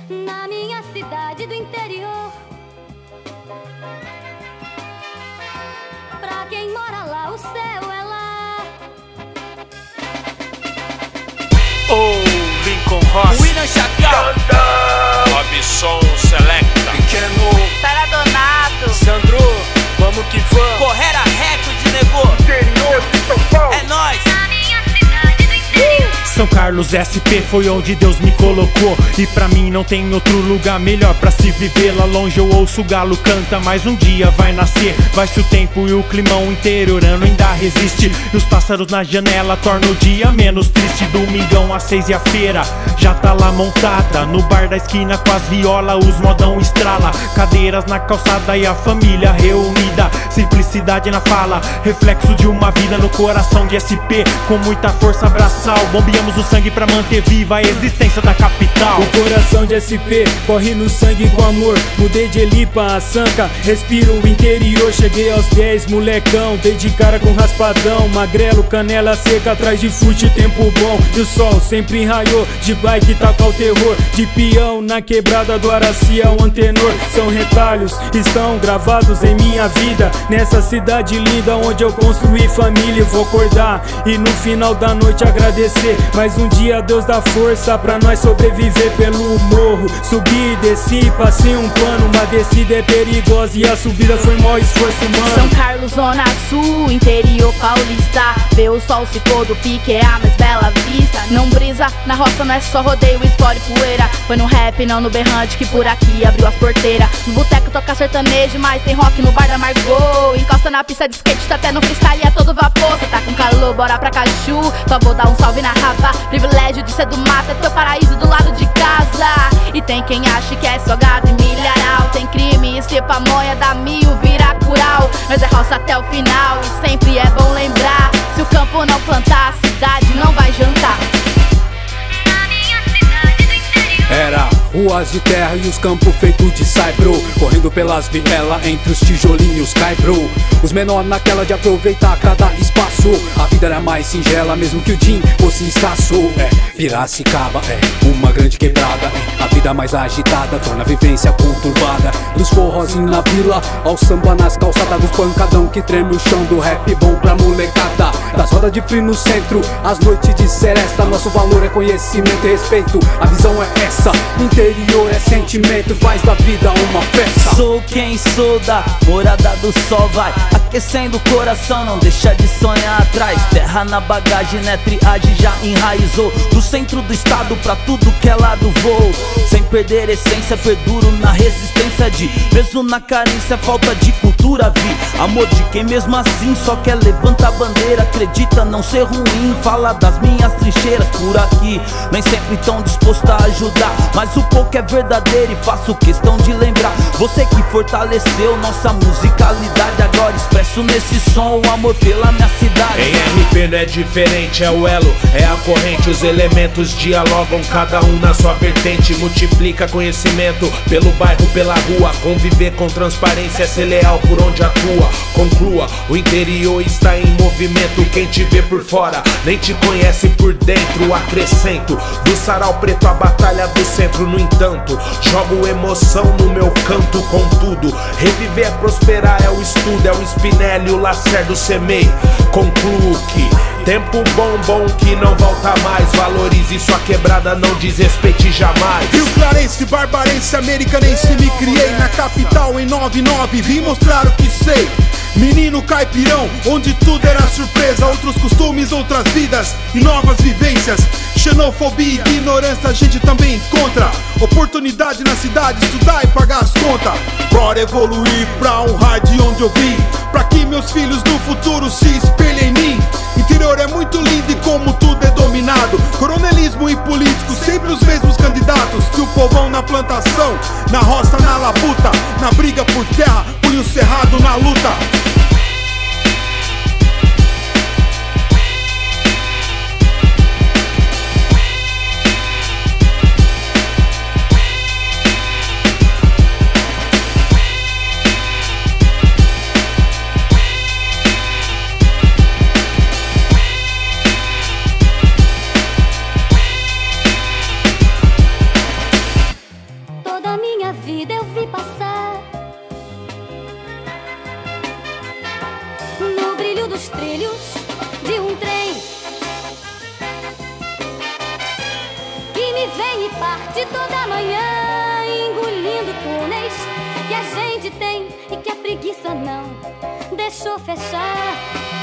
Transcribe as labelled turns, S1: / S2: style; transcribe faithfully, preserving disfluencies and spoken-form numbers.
S1: na minha cidade do interior. Pra quem mora lá, o céu é lá.
S2: Oh, Lincoln Ross,
S3: William Chacal,
S2: Robson Selecta,
S3: Pequeno,
S4: Sara Donato,
S3: Sandro, vamos que vamos.
S4: Correra Record, negou.
S3: Interior de São Paulo.
S4: É nóis.
S1: Na minha cidade do interior.
S5: São Carlos S P foi onde Deus me colocou, e pra mim não tem outro lugar melhor pra se viver. Lá longe eu ouço o galo canta, mas um dia vai nascer. Vai-se o tempo e o climão interiorano ainda resiste, e os pássaros na janela tornam o dia menos triste. Domingão às seis e a feira já tá lá montada, no bar da esquina com as violas os modão estrala. Cadeiras na calçada e a família reunida, simplicidade na fala, reflexo de uma vida no coração de S P. Com muita força abraçal, bombeamos o sangue pra manter viva a existência da capital.
S6: O coração de S P corre no sangue com amor. Mudei de Elipa a Sanca, respiro o interior. Cheguei aos dez, molecão, dei de cara com raspadão. Magrelo, canela seca, atrás de fute, tempo bom. E o sol sempre raiou, de bike taca o terror. De peão na quebrada do Araci ao Antenor. São retalhos, estão gravados em minha vida, nessa cidade linda onde eu construí família. Vou acordar e no final da noite agradecer. Mais um dia Deus dá força pra nós sobreviver pelo morro. Subi, desci, passei um pano. Uma descida é perigosa e a subida foi maior esforço humano.
S4: São Carlos, Zona Sul, interior paulista. Vê o sol se pôr do pique, é a mais bela vista. Não brisa, na roça não é só rodeio, explode poeira. Foi no rap, não no berrante, que por aqui abriu as porteiras. No boteco toca sertanejo, mas tem rock no bar da Margot. Encosta na pista de skate, tá até no freestyle, é todo vapor. Cê tá com calor, bora pra Cachu, só vou dar um salve na rapa. Privilégio de ser do mato, é teu paraíso do lado de casa. E tem quem acha que é só gado e milharal. Tem crime e se pamonha dá mil, vira cural. Mas é roça até o final e sempre é bom lembrar. Se o campo não plantar, a cidade não vai jantar.
S1: Na minha cidade do interior.
S7: Era ruas de terra e os campos feitos de saibro, correndo pelas vielas entre os tijolinhos caibro. Os menores naquela de aproveitar cada espaço. A vida era mais singela, mesmo que o din fosse escasso. É, Piracicaba é uma grande quebrada, é a vida mais agitada, torna a vivência conturbada. Dos forrozinhos na vila, ao samba nas calçadas, dos pancadão que treme o chão, do rap bom pra molecada. Das rodas de frio no centro, as noites de seresta. Nosso valor é conhecimento e respeito, a visão é essa. Interior é sentimento, faz da vida uma festa.
S3: Sou quem sou da morada do sol, vai aquecendo o coração, não deixa de sonhar atrás. Terra na bagagem, né, triagem já enraizou. Do centro do estado pra tudo que é lado voo. Sem perder essência, perduro na resistência de peso na carência, falta de cultura, vi amor de quem mesmo assim só quer levantar a bandeira. Acredita não ser ruim, fala das minhas trincheiras por aqui. Nem sempre tão disposto a ajudar, mas o pouco é verdadeiro e faço questão de lembrar. Você que fortaleceu nossa musicalidade, agora expresso nesse som o amor pela minha cidade.
S2: em R P não é diferente, é o elo, é a corrente. Os elementos dialogam, cada um na sua vertente. Multiplica conhecimento pelo bairro, pela rua. Conviver com transparência é ser leal por onde atua. Conclua, o interior está em movimento. Quem te vê por fora nem te conhece por dentro. Acrescento, do sarau preto a batalha do centro. No entanto, jogo emoção no meu canto. Contudo, reviver é prosperar, é o estudo, é o Spinelli, o Lacerda semei. Concluo que tempo bom, bom que não volta mais. Valorize sua quebrada, não desrespeite jamais.
S8: Rio Clarense, barbarense, americanense, me criei na capital em noventa e nove, vim mostrar o que sei. Menino caipirão, onde tudo era surpresa. Outros costumes, outras vidas e novas vivências. Xenofobia e ignorância a gente também encontra. Oportunidade na cidade, estudar e pagar as contas. Bora evoluir pra honrar de onde eu vim, pra que meus filhos no futuro se espelhem em mim. Interior é muito lindo e como tudo é dominado. Coronelismo e político, sempre os mesmos candidatos. E o povão na plantação, na roça, na labuta, na briga por terra, punho cerrado na luta.
S9: pelos trilhos de um trem que me vem e parte toda manhã, engolindo túneis que a gente tem e que a preguiça não deixou fechar.